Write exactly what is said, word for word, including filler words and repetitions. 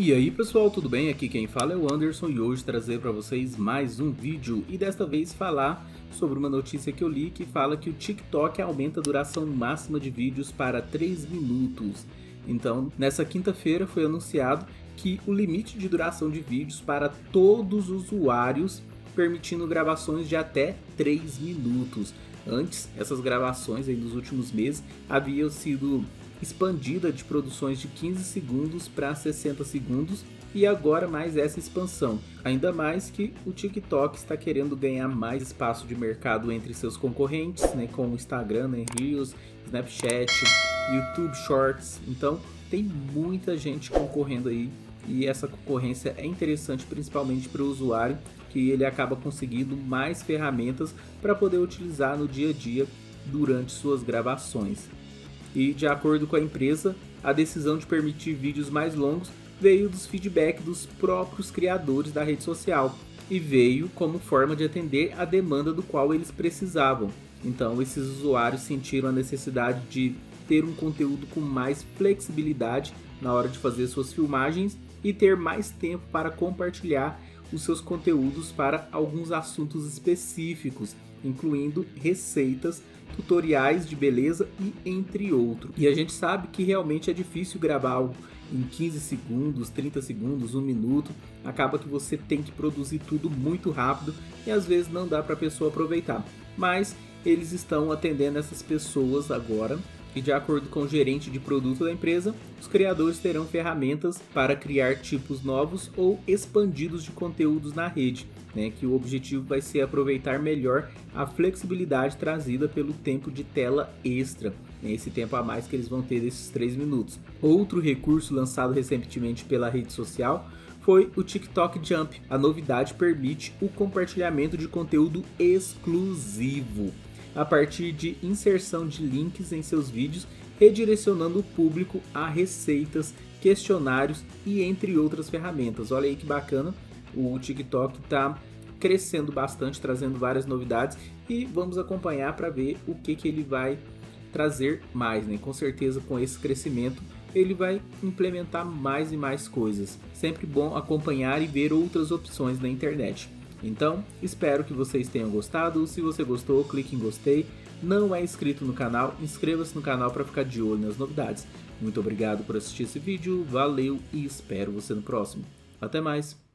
E aí pessoal, tudo bem? Aqui quem fala é o Anderson e hoje trazer para vocês mais um vídeo e desta vez falar sobre uma notícia que eu li que fala que o TikTok aumenta a duração máxima de vídeos para três minutos. Então, nessa quinta-feira foi anunciado que o limite de duração de vídeos para todos os usuários, permitindo gravações de até três minutos. Antes, essas gravações aí nos últimos meses haviam sido expandida de produções de quinze segundos para sessenta segundos e agora mais essa expansão. Ainda mais que o TikTok está querendo ganhar mais espaço de mercado entre seus concorrentes, né, como o Instagram, né, Reels, Snapchat, YouTube Shorts. Então tem muita gente concorrendo aí e essa concorrência é interessante principalmente para o usuário, que ele acaba conseguindo mais ferramentas para poder utilizar no dia a dia durante suas gravações. E de acordo com a empresa, a decisão de permitir vídeos mais longos veio dos feedbacks dos próprios criadores da rede social e veio como forma de atender a demanda do qual eles precisavam. Então esses usuários sentiram a necessidade de ter um conteúdo com mais flexibilidade na hora de fazer suas filmagens e ter mais tempo para compartilhar os seus conteúdos para alguns assuntos específicos, incluindo receitas, tutoriais de beleza e entre outros. E a gente sabe que realmente é difícil gravar algo em quinze segundos, trinta segundos, um minuto. Acaba que você tem que produzir tudo muito rápido e às vezes não dá para a pessoa aproveitar. Mas eles estão atendendo essas pessoas agora. E de acordo com o gerente de produto da empresa, os criadores terão ferramentas para criar tipos novos ou expandidos de conteúdos na rede, né, que o objetivo vai ser aproveitar melhor a flexibilidade trazida pelo tempo de tela extra, né, esse tempo a mais que eles vão ter desses três minutos. Outro recurso lançado recentemente pela rede social foi o TikTok Jump. A novidade permite o compartilhamento de conteúdo exclusivo a partir de inserção de links em seus vídeos, redirecionando o público a receitas, questionários e entre outras ferramentas. Olha aí que bacana, o TikTok está crescendo bastante, trazendo várias novidades e vamos acompanhar para ver o que, que ele vai trazer mais, né? Com certeza com esse crescimento ele vai implementar mais e mais coisas. Sempre bom acompanhar e ver outras opções na internet. Então, espero que vocês tenham gostado. Se você gostou, clique em gostei. Não é inscrito no canal, inscreva-se no canal para ficar de olho nas novidades. Muito obrigado por assistir esse vídeo, valeu e espero você no próximo. Até mais!